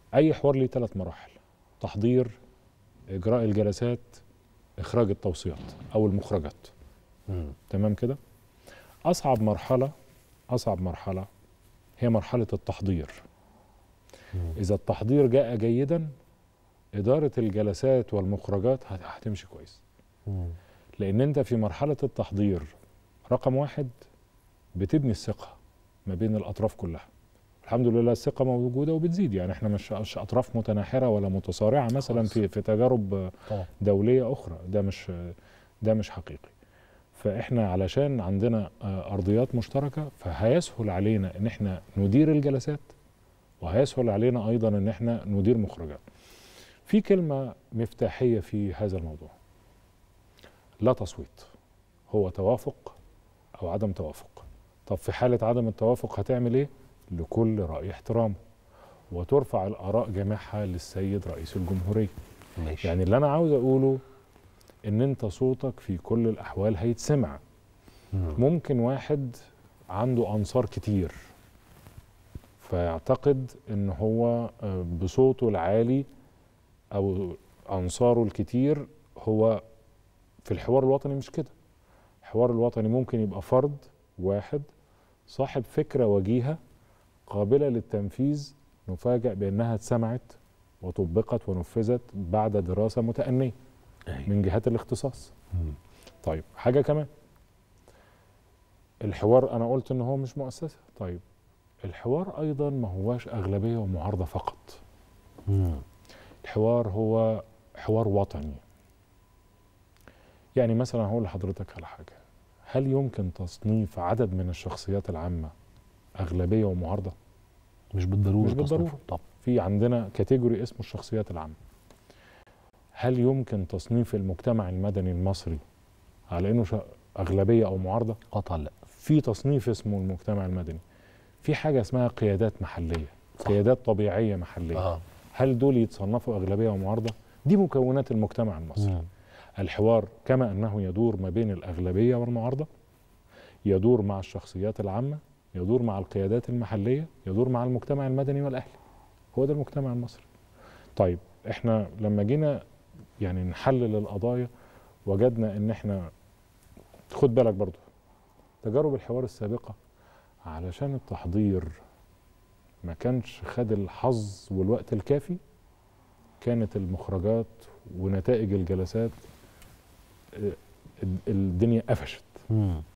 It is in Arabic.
اي حوار ليه 3 مراحل: تحضير، اجراء الجلسات، اخراج التوصيات او المخرجات. تمام كده. اصعب مرحله هي مرحله التحضير. اذا التحضير جاء جيدا، اداره الجلسات والمخرجات هتمشي كويس. لان انت في مرحله التحضير رقم 1 بتبني الثقه ما بين الاطراف كلها. الحمد لله الثقه موجوده وبتزيد، يعني احنا مش اطراف متناحره ولا متصارعه مثلا في تجارب دوليه اخرى، ده مش حقيقي. فاحنا علشان عندنا ارضيات مشتركه، فهيسهل علينا ان احنا ندير الجلسات، وهيسهل علينا ايضا ان احنا ندير مخرجات. في كلمه مفتاحيه في هذا الموضوع: لا تصويت، هو توافق او عدم توافق. طب في حاله عدم التوافق هتعمل ايه؟ لكل رأي احترامه، وترفع الآراء جميعها للسيد رئيس الجمهورية. ماشي. يعني اللي أنا عاوز أقوله إن أنت صوتك في كل الأحوال هيتسمع. ممكن واحد عنده أنصار كتير فيعتقد إن هو بصوته العالي أو أنصاره الكتير هو في الحوار الوطني. مش كده. الحوار الوطني ممكن يبقى فرد واحد صاحب فكرة وجيهة قابلة للتنفيذ، نفاجأ بأنها اتسمعت وطبقت ونفذت بعد دراسة متأنية من جهات الاختصاص. طيب حاجة كمان، الحوار أنا قلت إن هو مش مؤسسة. طيب الحوار أيضا ما هواش أغلبية ومعارضة فقط. الحوار هو حوار وطني. يعني مثلا هقول لحضرتك على حاجة: هل يمكن تصنيف عدد من الشخصيات العامة أغلبية ومعارضة؟ مش بالضرورة. مش بالضرورة. طب في عندنا كاتيجوري اسمه الشخصيات العامة. هل يمكن تصنيف المجتمع المدني المصري على انه اغلبية او معارضة؟ قطعا لا. في تصنيف اسمه المجتمع المدني، في حاجة اسمها قيادات محلية، قيادات طبيعية محلية. هل دول يتصنفوا اغلبية ومعارضة؟ دي مكونات المجتمع المصري. الحوار كما انه يدور ما بين الاغلبية والمعارضة، يدور مع الشخصيات العامة، يدور مع القيادات المحلية، يدور مع المجتمع المدني والأهلي. هو ده المجتمع المصري. طيب احنا لما جينا يعني نحلل القضايا وجدنا ان احنا، خد بالك برضو تجارب الحوار السابقة علشان التحضير ما كانش خد الحظ والوقت الكافي، كانت المخرجات ونتائج الجلسات الدنيا قفشت.